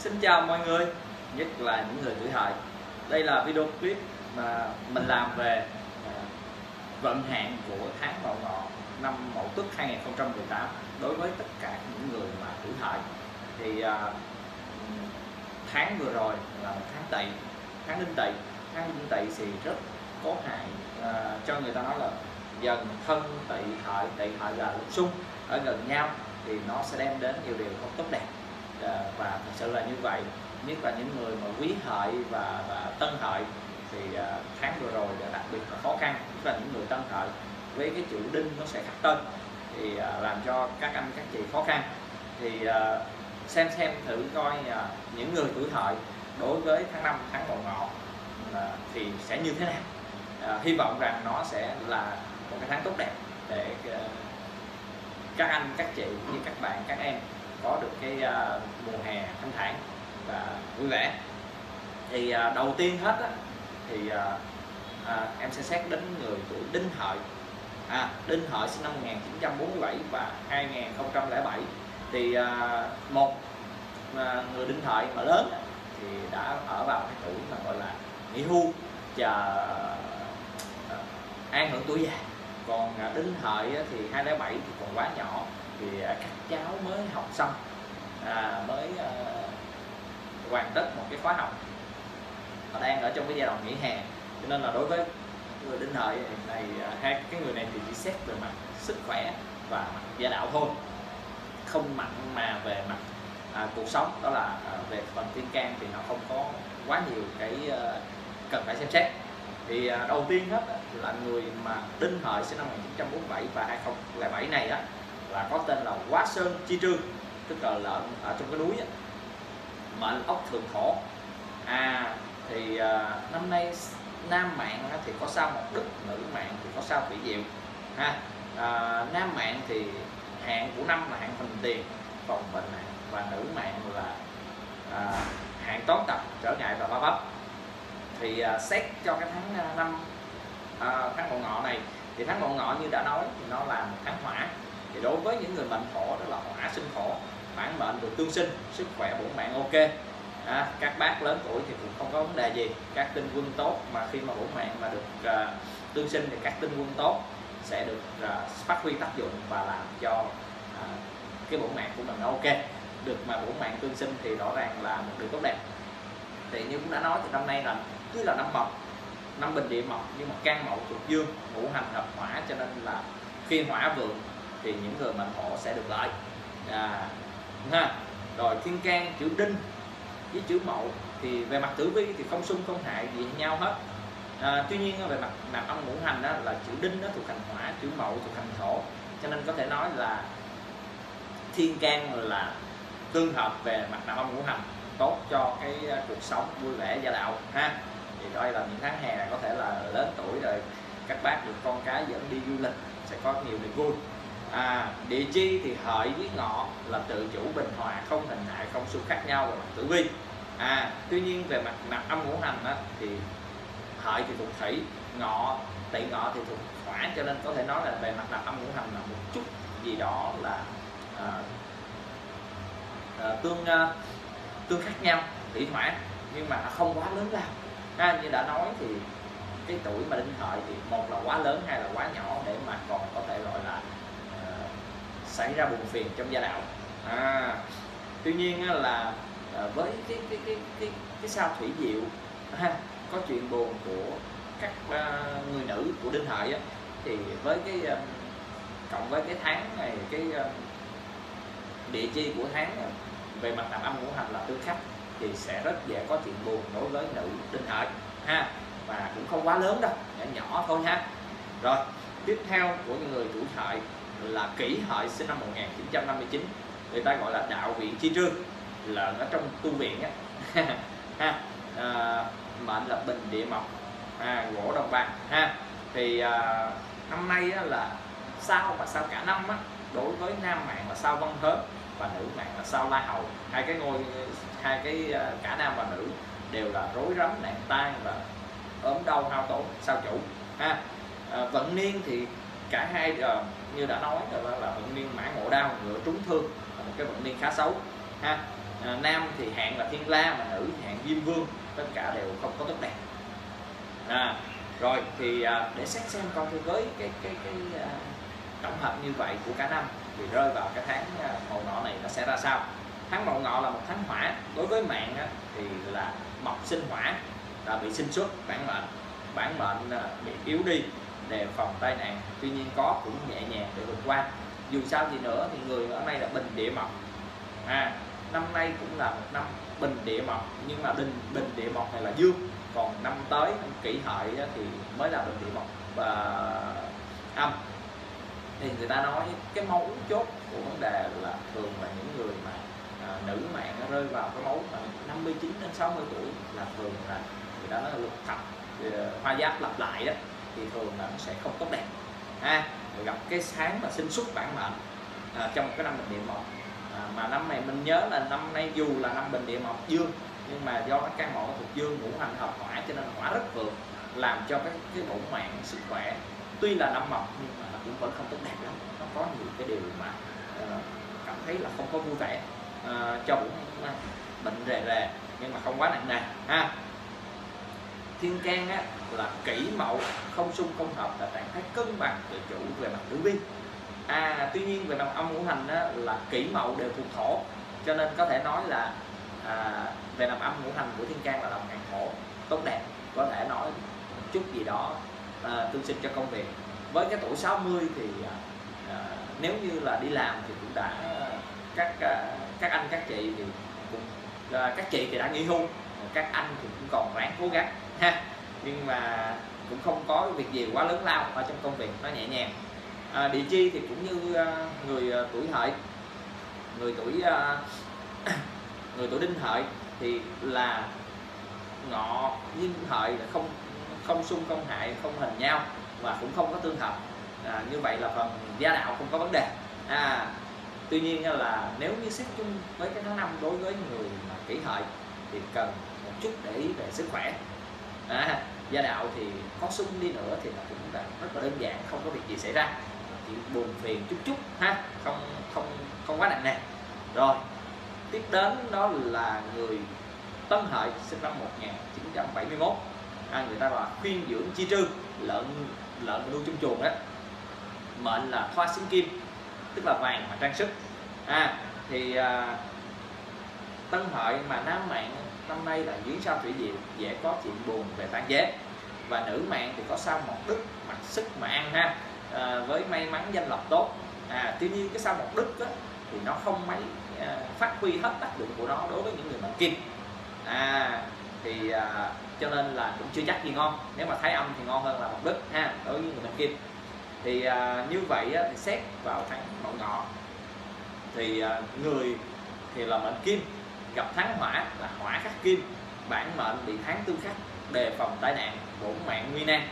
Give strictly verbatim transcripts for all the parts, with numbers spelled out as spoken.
Xin chào mọi người, nhất là những người tuổi hợi. Đây là video clip mà mình làm về vận hạn của tháng Mậu Ngọ năm Mậu Tuất hai nghìn không trăm mười tám đối với tất cả những người mà tuổi hợi. Thì tháng vừa rồi là một tháng Tỵ, tháng Đinh Tỵ. Tháng Đinh Tỵ thì rất có hại, à, cho người ta nói là dần thân Tỵ Hợi, Tỵ Hợi là lục xung ở gần nhau thì nó sẽ đem đến nhiều điều không tốt đẹp. À, và thật sự là như vậy, nhất là những người mà Quý Hợi và, và Tân Hợi thì à, tháng vừa rồi là đặc biệt là khó khăn, nhất là những người Tân Hợi với cái chữ đinh nó sẽ khắc tên thì à, làm cho các anh các chị khó khăn. Thì à, xem xem thử coi à, những người tuổi Hợi đối với tháng năm, tháng Mậu Ngọ à, thì sẽ như thế nào. À, hy vọng rằng nó sẽ là một cái tháng tốt đẹp để à, các anh các chị như các bạn các em có được cái uh, mùa hè thanh thản và vui vẻ. Thì uh, đầu tiên hết á, thì uh, uh, em sẽ xét đến người tuổi Đinh Hợi. À, Đinh Hợi sinh năm một nghìn chín trăm bốn mươi bảy và hai nghìn không trăm lẻ bảy. Thì uh, một uh, người Đinh Hợi mà lớn thì đã ở vào cái tuổi mà gọi là nghỉ hưu và uh, an hưởng tuổi già. Còn uh, Đinh Hợi thì hai không không bảy thì còn quá nhỏ, thì các cháu mới học xong, à, mới uh, hoàn tất một cái khóa học, họ đang ở trong cái giai đoạn nghỉ hè, cho nên là đối với người Đinh Hợi này, hai cái người này thì chỉ xét về mặt sức khỏe và mặt gia đạo thôi, không mặn mà về mặt à, cuộc sống, đó là à, về phần thiên can thì nó không có quá nhiều cái uh, cần phải xem xét. Thì à, đầu tiên hết là người mà Đinh Hợi sinh năm một nghìn chín trăm bốn mươi bảy và hai nghìn không trăm lẻ bảy này á, là có tên là Quá Sơn Chi Trương, tức là lợn ở trong cái núi á, mệnh ốc thượng thổ. À thì à, năm nay nam mạng thì có sao Mộc Đức, nữ mạng thì có sao Thủy Diệu ha. À, nam mạng thì hạn của năm là hạn Hình Tiền, phòng bệnh nạn, và nữ mạng là à, hạn Toán Tập, trở ngại và ba bắp. Thì à, xét cho cái tháng năm à, tháng Mậu Ngọ này, thì tháng Mậu Ngọ như đã nói thì nó là một tháng hỏa. Thì đối với những người mệnh thổ, đó là hỏa sinh thổ, bản mệnh được tương sinh, sức khỏe bổn mạng ok. À, các bác lớn tuổi thì cũng không có vấn đề gì. Các tinh quân tốt mà khi mà bổn mạng mà được uh, tương sinh thì các tinh quân tốt sẽ được uh, phát huy tác dụng và làm cho uh, cái bổn mạng của mình nó ok. Được mà bổn mạng tương sinh thì rõ ràng là một điều tốt đẹp. Thì như cũng đã nói thì năm nay là cứ là năm Mộc, năm Bình Địa Mộc, nhưng mà can Mậu thuộc Dương, ngũ hành hợp hỏa, cho nên là khi hỏa vượng thì những người mệnh thổ sẽ được lợi. À, ha. Rồi thiên can chữ Đinh với chữ Mậu thì về mặt tử vi thì không xung không hại gì nhau hết. À, tuy nhiên về mặt nạp âm ngũ hành đó, là chữ Đinh nó thuộc hành hỏa, chữ Mậu thuộc hành thổ, cho nên có thể nói là thiên can là tương hợp về mặt nạp âm ngũ hành, tốt cho cái cuộc sống vui vẻ gia đạo ha. Thì đây là những tháng hè này có thể là lớn tuổi rồi, các bác được con cái dẫn đi du lịch sẽ có nhiều niềm vui. À, địa chi thì Hợi với Ngọ là tự chủ bình hòa, không hình hại, không xung khác nhau về mặt tử vi. À, tuy nhiên về mặt nạp âm ngũ hành á, thì Hợi thì thuộc thủy, Ngọ Tỵ Ngọ thì thuộc hỏa, cho nên có thể nói là về mặt nạp âm ngũ hành là một chút gì đó là à, à, tương à, tương khác nhau, thủy hỏa, nhưng mà không quá lớn lao. À, như đã nói thì cái tuổi mà Đinh Hợi thì một là quá lớn, hai là quá nhỏ để mà còn có thể gọi là uh, xảy ra buồn phiền trong gia đạo. À, tuy nhiên là uh, với cái cái cái cái cái sao Thủy Diệu ha, có chuyện buồn của các uh, người nữ của Đinh Hợi á, thì với cái uh, cộng với cái tháng này, cái uh, địa chi của tháng uh, về mặt nạp âm ngũ hành là tương khắc, thì sẽ rất dễ có chuyện buồn đối với nữ Đinh Hợi ha, và cũng không quá lớn đâu, nhỏ nhỏ thôi ha. Rồi tiếp theo của những người tuổi Hợi là Kỷ Hợi sinh năm một nghìn chín trăm năm mươi chín, người ta gọi là đạo viện chi trương, lợn ở trong tu viện á ha. À, mệnh là Bình Địa Mộc, à, gỗ đồng bạc ha. Thì à, năm nay á, là sao và sao cả năm á, đối với nam mạng là sao Văn Thớt và nữ mạng là sao La Hầu, hai cái ngôi hai cái cả nam và nữ đều là rối rắm nạn tai và ốm đau hao tổn sao chủ ha. À, vận niên thì cả hai uh, như đã nói là, là vận niên mã ngộ đau, ngựa trúng thương, là một cái vận niên khá xấu ha. À, nam thì hạn là thiên la, mà nữ thì hạn diêm vương, tất cả đều không có tốt đẹp. À, rồi thì à, để xét xem coi thì với cái cái cái, cái à, tổng hợp như vậy của cả năm thì rơi vào cái tháng à, Mậu Ngọ này nó sẽ ra sao. Tháng Mậu Ngọ là một tháng hỏa, đối với mạng á, thì là mộc sinh hỏa, là bị sinh xuất bản mệnh, bản mệnh à, bị yếu đi, đề phòng tai nạn, tuy nhiên có cũng nhẹ nhàng để vượt qua. Dù sao gì nữa thì người ở đây là bình địa mộc, à, năm nay cũng là một năm bình địa mộc, nhưng mà bình bình địa mộc này là dương, còn năm tới năm Kỷ Hợi thì mới là bình địa mộc và âm. Thì người ta nói cái mấu chốt của vấn đề là thường là những người mà à, nữ mạng rơi vào cái mấu mà năm mươi chín đến sáu mươi tuổi là thường là người ta nói là lục thập hoa giáp lặp lại đó, thì thường là nó sẽ không tốt đẹp. À, gặp cái sáng mà sinh xuất bản mệnh à, trong cái năm bình địa mộc. À, mà năm này mình nhớ là năm nay dù là năm bình địa mộc dương, nhưng mà do cái căn mộ thuộc dương, ngũ hành hợp hỏa, cho nên hỏa rất vượng, làm cho cái cái bổn mạng sức khỏe tuy là năm mộc nhưng mà nó cũng vẫn không tốt đẹp lắm. Nó có nhiều cái điều mà uh, cảm thấy là không có vui vẻ, uh, cho bổn bệnh rề rề nhưng mà không quá nặng nề ha. Thiên can á, là Kỷ Mậu không xung không hợp, là trạng thái cân bằng tự chủ về mặt tử vi. À, tuy nhiên về mặt âm ngũ hành á, là Kỷ Mậu đều thuộc thổ, cho nên có thể nói là à, về nằm âm ngũ hành của thiên can là đồng ngàn thổ, tốt đẹp, có thể nói một chút gì đó à, tương sinh cho công việc. Với cái tuổi sáu mươi thì à, nếu như là đi làm thì cũng đã các các anh các chị thì cũng à, các chị thì đã nghỉ hưu, các anh thì cũng còn ráng cố gắng ha, nhưng mà cũng không có việc gì quá lớn lao ở trong công việc, nó nhẹ nhàng. À, địa chi thì cũng như à, người à, tuổi Hợi, người tuổi à, người tuổi Đinh Hợi thì là Ngọ nhưng Hợi là không không xung không hại, không hình nhau và cũng không có tương hợp. À, như vậy là phần gia đạo không có vấn đề. À, tuy nhiên là nếu như xét chung với cái tháng năm đối với người mà Kỷ Hợi thì cần một chút để ý về sức khỏe. À, gia đạo thì có xung đi nữa thì nó cũng là rất là đơn giản, không có việc gì xảy ra, chỉ buồn phiền chút chút ha, không không không quá nặng nề. Rồi tiếp đến đó là người Tân Hợi sinh năm một nghìn chín trăm bảy mươi mốt. À, người ta gọi là khuyên dưỡng chi trư, lợn lợn nuôi trong chuồng đó, mệnh là hoa sinh kim, tức là vàng mà trang sức. À, thì à, Tân Hợi mà nam mạng năm nay là dưới sao thủy diệu, dễ có chuyện buồn về tán giới, và nữ mạng thì có sao một đức, mặc sức mà ăn ha, à, với may mắn danh lộc tốt. À, tuy nhiên cái sao một đức đó, thì nó không mấy à, phát huy hết tác dụng của nó đối với những người mệnh kim. À, thì à, cho nên là cũng chưa chắc gì ngon, nếu mà thái âm thì ngon hơn là một đức ha, đối với người mệnh kim. Thì à, như vậy á, thì xét vào tháng Mậu Ngọ thì à, người thì là mệnh kim gặp tháng hỏa là hỏa khắc kim, bản mệnh bị tháng tương khắc, đề phòng tai nạn, bổn mạng nguy nan.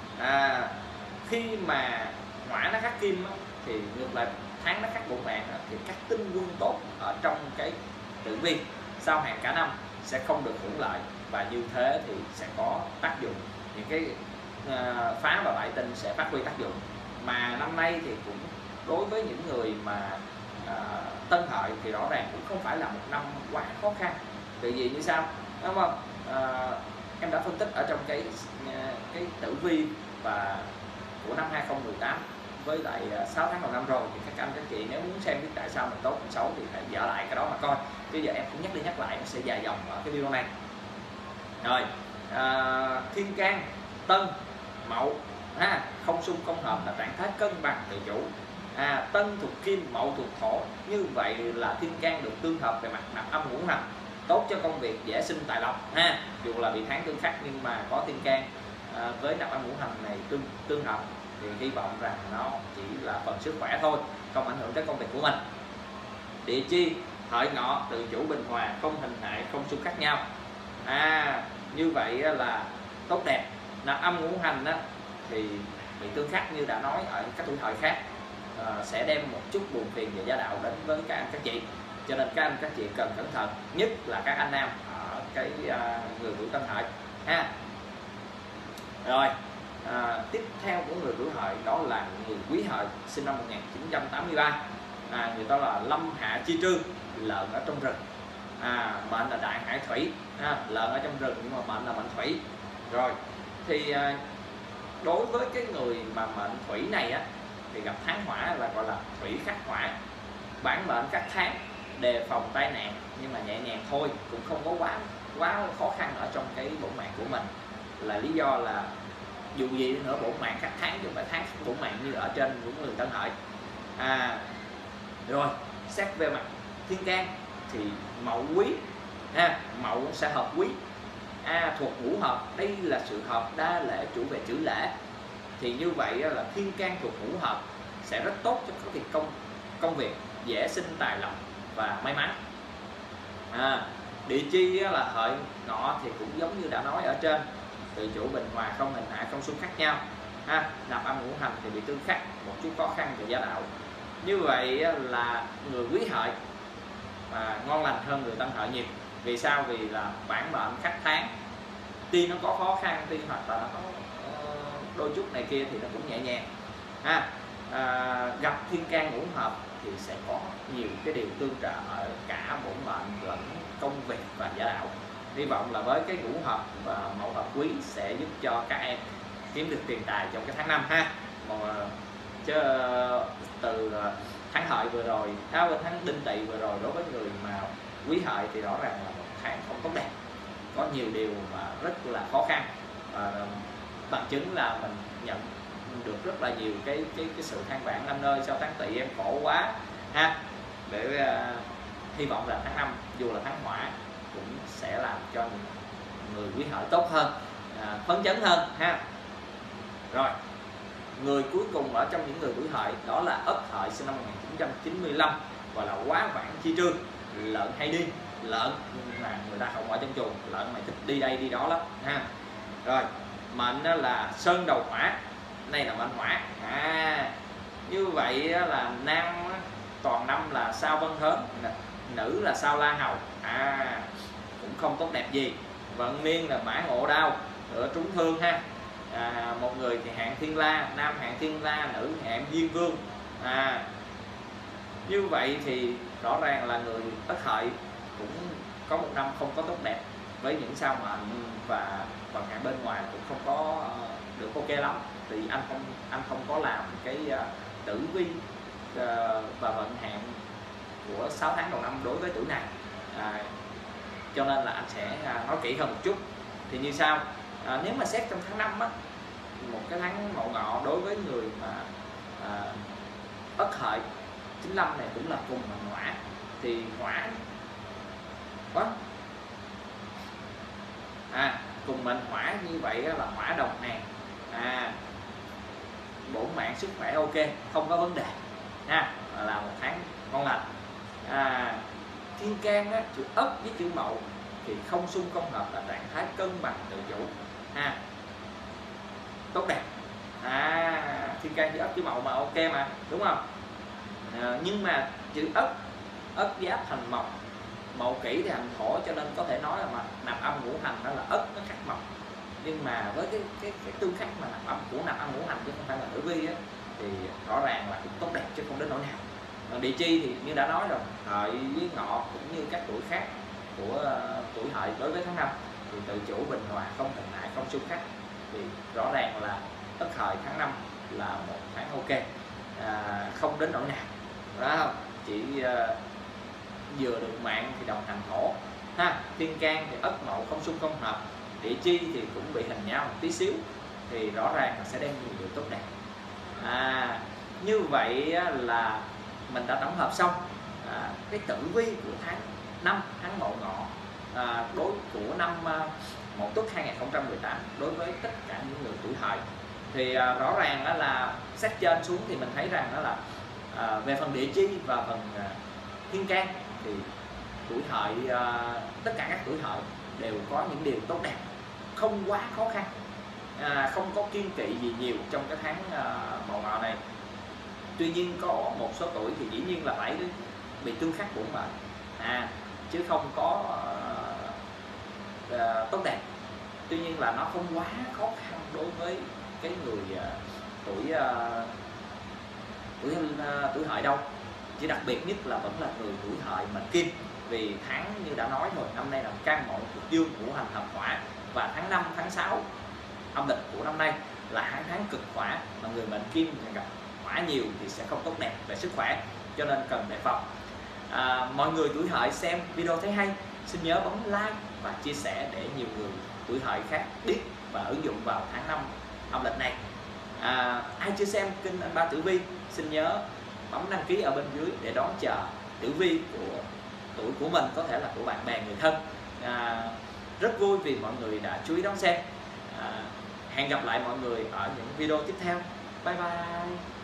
À, khi mà hỏa nó khắc kim á, thì ngược lại tháng nó khắc bổn mạng á, thì các tinh quân tốt ở trong cái tử vi sao hạn cả năm sẽ không được hưởng lợi, và như thế thì sẽ có tác dụng, những cái uh, phá và bại tinh sẽ phát huy tác dụng. Mà năm nay thì cũng đối với những người mà uh, Tân Hợi thì rõ ràng cũng không phải là một năm quá khó khăn. Vì gì như sao, đúng không? Uh, em đã phân tích ở trong cái uh, cái tử vi và của năm hai không một tám với lại sáu tháng đầu năm rồi, thì các anh các chị nếu muốn xem biết tại sao mình tốt mình xấu thì hãy dở lại cái đó mà coi, chứ giờ em cũng nhắc đi nhắc lại nó sẽ dài dòng ở cái video này. Rồi à, thiên can Tân Mậu ha, không xung không hợp là trạng thái cân bằng tự chủ. À, Tân thuộc kim, Mậu thuộc thổ, như vậy là thiên can được tương hợp về mặt nạp âm ngũ hành, tốt cho công việc, dễ sinh tài lộc ha, dù là bị tháng tương khắc nhưng mà có thiên can à, với nạp âm ngũ hành này tương tương hợp thì hy vọng rằng nó chỉ là phần sức khỏe thôi, không ảnh hưởng tới công việc của mình. Địa chi Hợi Ngọ tự chủ bình hòa, không hình hại, không xung khắc nhau. À, như vậy là tốt đẹp. Nạp âm ngũ hành á, thì bị tương khắc như đã nói ở các tuổi Hợi khác à, sẽ đem một chút buồn phiền về gia đạo đến với các anh các chị, cho nên các anh các chị cần cẩn thận, nhất là các anh nam ở cái à, người tuổi Tân Hợi ha. Rồi à, tiếp theo của người tuổi Hợi đó là người Quý Hợi sinh năm một nghìn chín trăm tám mươi ba. À, người ta là lâm hạ chi trư, lợn ở trong rừng. à, mệnh là đại hải thủy, à, lợn ở trong rừng nhưng mà mệnh là mệnh thủy. Rồi thì à, đối với cái người mà mệnh thủy này á thì gặp tháng hỏa là gọi là thủy khắc hỏa. Bản mệnh các tháng đề phòng tai nạn nhưng mà nhẹ nhàng thôi, cũng không có quá quá khó khăn ở trong cái bổn mạng của mình. Là lý do là dù gì nữa bổn mạng các tháng chứ không phải tháng bổn mạng như ở trên của người Tân Hợi. À, rồi xét về mặt thiên can thì Mậu Quý, ha, Mậu sẽ hợp Quý, à, thuộc ngũ hợp. Đây là sự hợp đa lễ chủ về chữ lễ, thì như vậy là thiên can thuộc ngũ hợp sẽ rất tốt cho các việc công công việc, dễ sinh tài lộc và may mắn. À, địa chi là Hợi Ngọ thì cũng giống như đã nói ở trên, tự chủ bình hòa, không hình hại, không xung khắc nhau, ha. Nạp âm ngũ hành thì bị tương khắc, một chút khó khăn về gia đạo. Như vậy là người Quý Hợi à, ngon lành hơn người Tân Hợi nhiều. Vì sao? Vì là bản mệnh khắc tháng, tuy nó có khó khăn, tuy hoặc là nó có uh, đôi chút này kia thì nó cũng nhẹ nhàng, ha. À, gặp thiên can ngũ hợp thì sẽ có nhiều cái điều tương trợ ở cả bổn mệnh lẫn công việc và gia đạo. Hy vọng là với cái ngũ hợp và Mậu hợp Quý sẽ giúp cho các em kiếm được tiền tài trong cái tháng năm, ha. Mà chứ từ tháng Hợi vừa rồi, à, tháng Đinh Tỵ vừa rồi, đối với người mà Quý Hợi thì rõ ràng là một tháng không tốt đẹp, có nhiều điều mà rất là khó khăn. À, bằng chứng là mình nhận được rất là nhiều cái cái cái sự than vãn năm nơi sau tháng Tỵ em khổ quá, ha. Để uh, hy vọng là tháng năm dù là tháng hỏa cũng sẽ làm cho người Quý Hợi tốt hơn, à, phấn chấn hơn, ha. Rồi, người cuối cùng ở trong những người tuổi Hợi đó là Ất Hợi sinh năm một nghìn chín trăm chín mươi lăm, gọi là quá vãng chi trương, lợn hay đi, lợn mà người ta không ở trong chuồng, lợn mày thích đi đây đi đó lắm, ha. Rồi, mệnh là Sơn Đầu Hỏa, đây là mệnh hỏa. À, như vậy là nam toàn năm là sao Vân Hớn, nữ là sao La Hầu, à, cũng không tốt đẹp gì. Vận niên là Mã Ngộ Đao, ở trúng thương, ha. À, một người thì hạng Thiên La, nam hạng Thiên La, nữ hạng Diên Vương. À, như vậy thì rõ ràng là người Ất Hợi cũng có một năm không có tốt đẹp, với những sao mệnh và vận hạn bên ngoài cũng không có được ok lắm. Thì anh không anh không có làm cái uh, tử vi uh, và vận hạn của sáu tháng đầu năm đối với tuổi này, à, cho nên là anh sẽ uh, nói kỹ hơn một chút. Thì như sau, à, nếu mà xét trong tháng năm á, một cái tháng Mậu Ngọ đối với người mà à, Ất Hợi chín lăm này cũng là cùng mệnh hỏa, thì hỏa đó, à, cùng mệnh hỏa như vậy là hỏa đồng hàng, à, bổn mạng sức khỏe ok, không có vấn đề, ha, là một tháng ngon lành. À, thiên can á, chữ Ất với chữ Mậu thì không xung công hợp, là trạng thái cân bằng tự chủ, ha, tốt đẹp. À, thiên can chữ Ất chữ Mậu mà ok mà, đúng không? À, nhưng mà chữ Ất, Ất giáp thành Mộc, Mậu Kỷ thì hành Thổ, cho nên có thể nói là mà nạp âm ngũ hành đó là Ất nó khắc Mộc. Nhưng mà với cái cái cái tương khắc mà nạp âm của nạp âm ngũ hành chứ không phải là tử vi á, thì rõ ràng là cũng tốt đẹp chứ không đến nỗi nào. Còn địa chi thì như đã nói rồi, Hợi với Ngọ cũng như các tuổi khác của uh, tuổi Hợi đối với tháng năm thì tự chủ bình hòa, không hình hại, không xung khắc, thì rõ ràng là Ất Hợi tháng năm là một tháng ok, à, không đến nỗi nào, đó không? Chỉ uh, vừa được mạng thì đồng hành Thổ, ha. Thiên can thì Ất Mậu không xung không hợp, địa chi thì cũng bị hình nhau một tí xíu, thì rõ ràng là sẽ đem nhiều điều tốt đẹp. À, như vậy là mình đã tổng hợp xong à, cái tử vi của tháng năm, tháng Mậu Ngọ, à, đối của năm à, Mậu Tuất hai nghìn không trăm mười tám đối với tất cả những người tuổi Hợi. Thì à, rõ ràng đó là xét trên xuống thì mình thấy rằng đó là à, về phần địa chi và phần à, thiên can thì tuổi Hợi, à, tất cả các tuổi Hợi đều có những điều tốt đẹp, không quá khó khăn, à, không có kiêng kỵ gì nhiều trong cái tháng à, Mậu Ngọ này. Tuy nhiên có một số tuổi thì dĩ nhiên là phải bị tương khắc bổn mệnh, à, chứ không có uh, uh, tốt đẹp. Tuy nhiên là nó không quá khó khăn đối với cái người uh, tuổi uh, tuổi uh, tuổi Hợi đâu. Chỉ đặc biệt nhất là vẫn là người tuổi Hợi mệnh Kim, vì tháng như đã nói rồi, năm nay là căn ngọn cực dương của hành hợp hỏa, và tháng năm, tháng sáu âm lịch của năm nay là hai tháng cực hỏa, mà người mệnh kim gặp hỏa nhiều thì sẽ không tốt đẹp về sức khỏe, cho nên cần đề phòng. À, mọi người tuổi Hợi xem video thấy hay, xin nhớ bấm like và chia sẻ để nhiều người tuổi Hợi khác biết và ứng dụng vào tháng năm âm lịch này. À, ai chưa xem kênh Anh Ba Tử Vi, xin nhớ bấm đăng ký ở bên dưới để đón chờ tử vi của tuổi của mình, có thể là của bạn bè người thân. À, rất vui vì mọi người đã chú ý đón xem. À, hẹn gặp lại mọi người ở những video tiếp theo. Bye bye.